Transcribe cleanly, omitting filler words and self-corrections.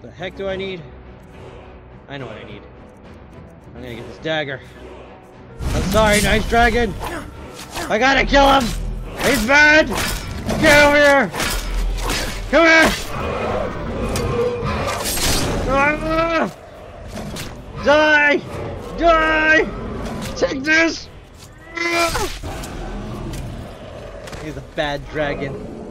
The heck do I need? I know what I need. I'm gonna get this dagger. I'm sorry, nice dragon! I gotta kill him! He's bad! Get over here! Come here! Ah! Die! Die! Take this! Ah! He's a bad dragon.